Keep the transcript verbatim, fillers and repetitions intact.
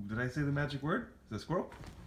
Did I say the magic word? Is it squirrel?